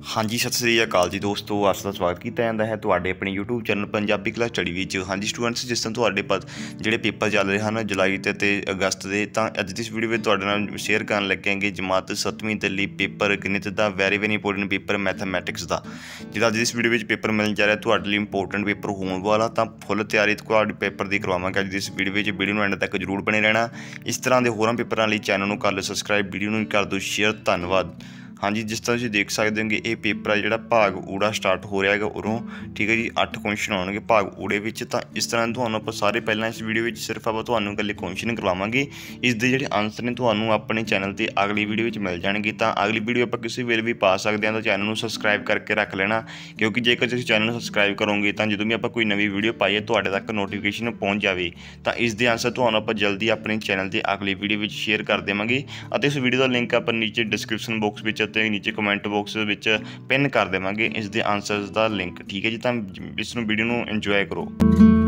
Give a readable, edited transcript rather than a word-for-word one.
हाँ जी, सत श्री अकाल जी दोस्तों, आप ਦਾ ਸਵਾਗਤ ਕੀਤਾ ਜਾਂਦਾ ਹੈ ਤੁਹਾਡੇ ਆਪਣੇ YouTube channel Punjabi class study ਵਿੱਚ। ਹਾਂਜੀ ਸਟੂਡੈਂਟਸ, ਜਿਸ ਤਰ੍ਹਾਂ ਤੁਹਾਡੇ ਪਾਸ ਜਿਹੜੇ ਪੇਪਰ ਚੱਲ ਰਹੇ ਹਨ ਜੁਲਾਈ ਤੇ ਅਗਸਤ ਦੇ, ਤਾਂ ਅੱਜ ਦੀ ਇਸ ਵੀਡੀਓ ਵਿੱਚ ਤੁਹਾਡੇ ਨਾਲ ਸ਼ੇਅਰ ਕਰਨ ਲੱਗਾਂਗੇ ਜਮਾਤ 7ਵੀਂ ਦੇ ਲਈ ਪੇਪਰ ਗਣਿਤ ਦਾ ਵੈਰੀ ਇੰਪੋਰਟੈਂਟ ਪੇਪਰ ਮੈਥਮੈਟਿਕਸ ਦਾ। ਜਿਹੜਾ ਅੱਜ ਦੀ ਇਸ ਵੀਡੀਓ ਵਿੱਚ ਪੇਪਰ ਮਿਲਣ ਜਾ ਰਿਹਾ ਤੁਹਾਡੇ ਲਈ ਇੰਪੋਰਟੈਂਟ ਪੇਪਰ ਹੋਣ ਵਾਲਾ, ਤਾਂ ਫੁੱਲ ਤਿਆਰੀ ਤੁਹਾਡੇ ਪੇਪਰ ਦੀ ਕਰਵਾਵਾਂਗੇ ਅੱਜ ਦੀ ਇਸ ਵੀਡੀਓ ਵਿੱਚ। ਵੀਡੀਓ ਨੂੰ ਐਂਡ ਤੱਕ ਜ਼ਰੂਰ ਬਣੇ ਰਹਿਣਾ। ਇਸ ਤਰ੍ਹਾਂ ਦੇ ਹੋਰਾਂ ਪੇਪਰਾਂ ਲਈ ਚੈਨਲ ਨੂੰ ਕਰ ਲਓ ਸਬਸਕ੍ਰਾਈਬ, ਵੀਡੀਓ ਨੂੰ ਕਰ ਦਿਓ ਸ਼ੇਅਰ। ਧੰਨਵਾਦ। हाँ जी, जिस तरह तुसीं देख सकते हो ये पेपर है जोड़ा भाग ऊड़ा स्टार्ट हो रहा है उरों, ठीक है जी। 8 क्वेश्चन आउणगे भाग ऊड़े विच। तो इस तरह तुहानूं आपां सारे पहलां इस वीडियो में सिर्फ आपां तुहानूं इकल्ले क्वेश्चन करवावांगे, इसदे जिहड़े आंसर ने तुहानूं अपने चैनल ते अगली वीडियो में मिल जाणगे। तो अगली वीडियो आपां किसी वेले भी पा सकते हैं, तो चैनल नूं सबसक्राइब करके रख लेना, क्योंकि जेकर तुसीं चैनल नूं सबसक्राइब करोगे तो जदों भी आपां कोई नवीं वीडियो पाईए तुहाडे तक नोटिफिकेशन पहुँच जाए। तो इसके आंसर तुहानूं आपां जल्दी अपने चैनल ते अगली वीडियो में शेयर कर देवांगे। इस वीडियो का लिंक आपां नीचे डिस्क्रिप्शन बॉक्स में नीचे कमेंट बॉक्स ਵਿੱਚ ਪਿੰਨ ਕਰ ਦੇਵਾਂਗੇ ਇਸ ਦੇ ਆਨਸਰਸ ਦਾ ਲਿੰਕ, ਠੀਕ ਹੈ ਜੀ। ਤਾਂ ਇਸ ਨੂੰ ਵੀਡੀਓ ਨੂੰ ਇੰਜੋਏ ਕਰੋ।